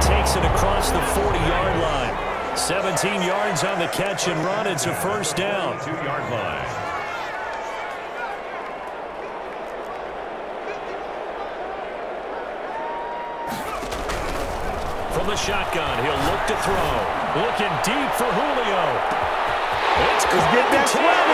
takes it across the 40-yard line. 17 yards on the catch and run. It's a first down. 2-yard line. From the shotgun, he'll look to throw. Looking deep for Julio. It's get that 10.